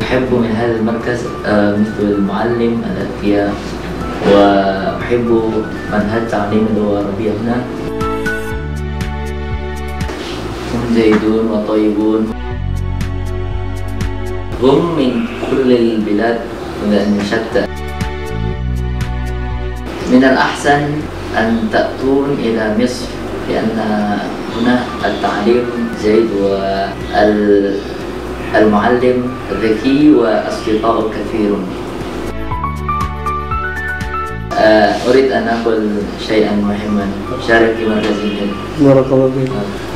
أحب من هذا المركز مثل المعلم الأذكياء، وأحب منهج تعليم اللغة العربية هنا. هم زيدون وطيبون، هم من كل البلاد من شتى. من الأحسن أن تأتون إلى مصر لأن هنا التعليم جيد والمعلم ذكي وأصدقاؤه كثيرون. أريد أن أقول شيئا مهما. شارك في مركز. بارك الله فيك.